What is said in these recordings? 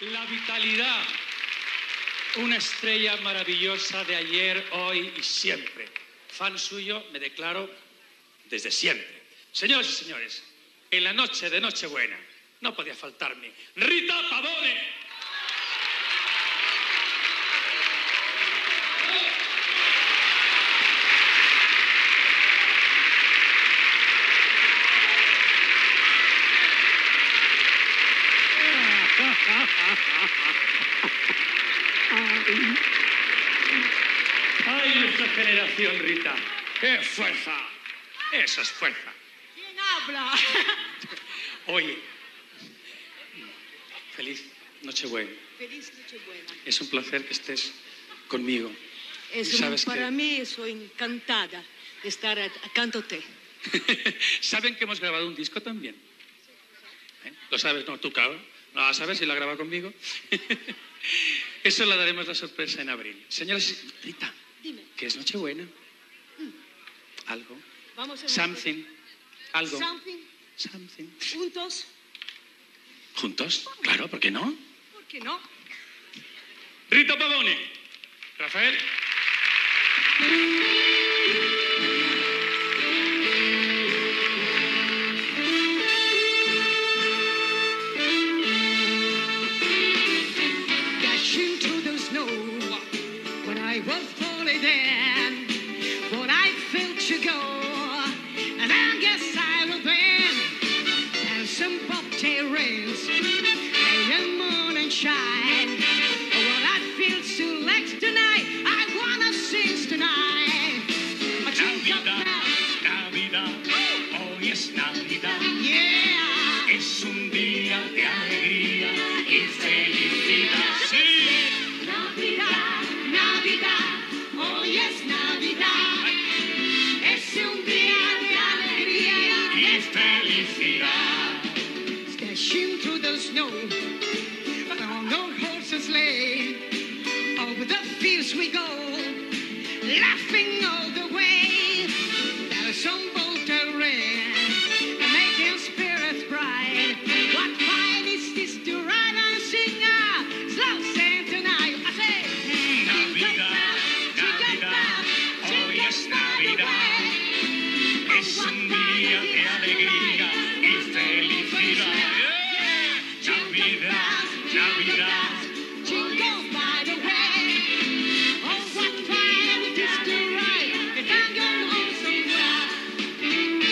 La vitalidad, una estrella maravillosa de ayer, hoy y siempre. Fan suyo me declaro desde siempre. Señoras y señores, en la noche de Nochebuena no podía faltarme Rita Pavone. ¡Ay, nuestra generación, Rita! ¡Qué fuerza! Eso es fuerza. ¿Quién habla? Oye, feliz Nochebuena. Feliz Nochebuena. Es un placer que estés conmigo. Para mí soy encantada de estar acándote. ¿Saben que hemos grabado un disco también? ¿Lo sabes? No, tú, claro. No, ¿sabes si la graba conmigo? Eso la daremos la sorpresa en abril. Señoras, Rita, dime. ¿Qué es Nochebuena? ¿Algo? Vamos a Something. ¿Algo? Something. ¿Juntos? ¿Juntos? Claro, ¿por qué no? ¿Por qué no? Rita Pavone. Rafael. Dashing through the snow when I was falling down, but I felt to go, and I guess I will win. And some bobtail rains, and morning shine. Well, I feel so legs tonight. I wanna sing tonight. Navidad, Navidad, hoy es Navidad. Yeah. Es un día de alegría y felicidad. Sí. Navidad, Navidad, hoy es Navidad. Es un día de alegría y felicidad. Dashing through the snow on the horses sleigh, over the fields we go, laughing all the way. There's some boat rain, making spirits bright. What fun is this to ride and sing a slow Santa night? I say, Navidad, Navidad, hoy es Navidad. Es un día de alegría y felicidad. Navidad, Navidad. jingle by the way. Oh, what fun it is to ride and hang on home somewhere.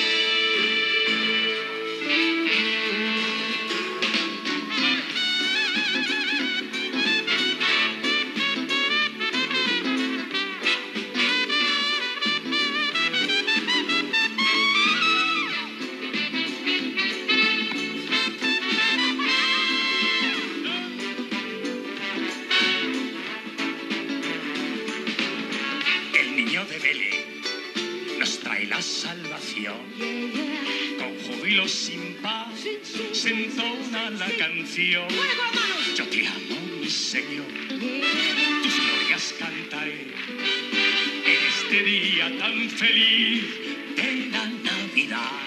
El niño de Belén nos trae la salvación. Con júbilo sin paz se entona la canción. Yo te amo, mi Señor, tus glorias cantaré en este día tan feliz de la Navidad.